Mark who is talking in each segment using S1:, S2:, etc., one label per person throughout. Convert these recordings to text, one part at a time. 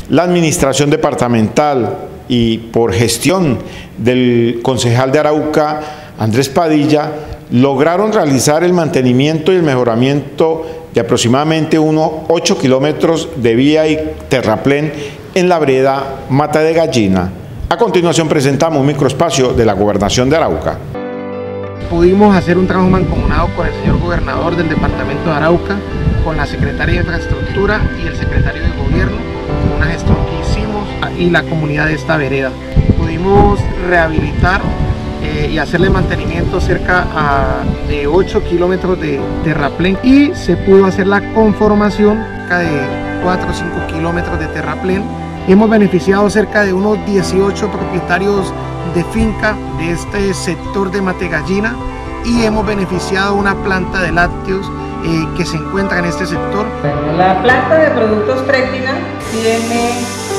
S1: la administración departamental y por gestión del concejal de Arauca, Andrés Padilla, lograron realizar el mantenimiento y el mejoramiento de aproximadamente unos 8 kilómetros de vía y terraplén en la vereda Mata de Gallina. A continuación presentamos un microespacio de la Gobernación de Arauca.
S2: Pudimos hacer un trabajo mancomunado con el señor gobernador del departamento de Arauca, con la secretaria de Infraestructura y el secretario de Gobierno, una gestión que hicimos y la comunidad de esta vereda. Pudimos rehabilitar y hacerle mantenimiento cerca de 8 kilómetros de terraplén y se pudo hacer la conformación cerca de 4 o 5 kilómetros de terraplén. Hemos beneficiado cerca de unos 18 propietarios de finca de este sector de Mata de Gallina y hemos beneficiado una planta de lácteos que se encuentra en este sector.
S3: La planta de productos Trectina tiene,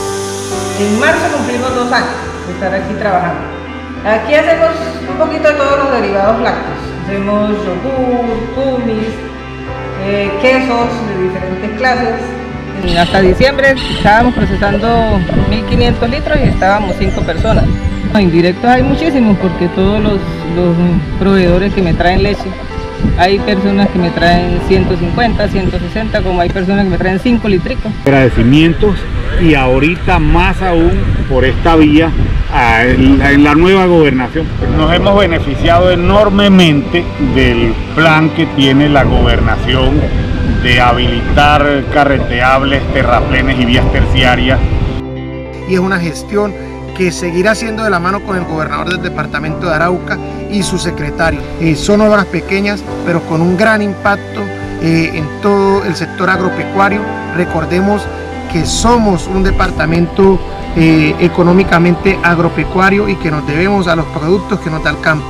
S3: en marzo cumplimos 2 años de estar aquí trabajando. Aquí hacemos un poquito de todos los derivados lácteos. Hacemos yogur, kumis, quesos de diferentes clases.
S4: Hasta diciembre estábamos procesando 1.500 litros y estábamos 5 personas. Indirectos hay muchísimos porque todos los proveedores que me traen leche, hay personas que me traen 150, 160, como hay personas que me traen 5 litricos.
S5: Agradecimientos y ahorita más aún por esta vía en la nueva gobernación. Nos hemos beneficiado enormemente del plan que tiene la gobernación de habilitar carreteables, terraplenes y vías terciarias.
S2: Y es una gestión que seguirá siendo de la mano con el gobernador del departamento de Arauca y su secretario. Son obras pequeñas, pero con un gran impacto en todo el sector agropecuario. Recordemos que somos un departamento económicamente agropecuario y que nos debemos a los productos que nos da el campo.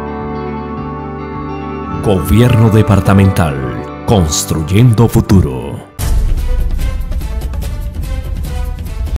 S6: Gobierno departamental, construyendo futuro.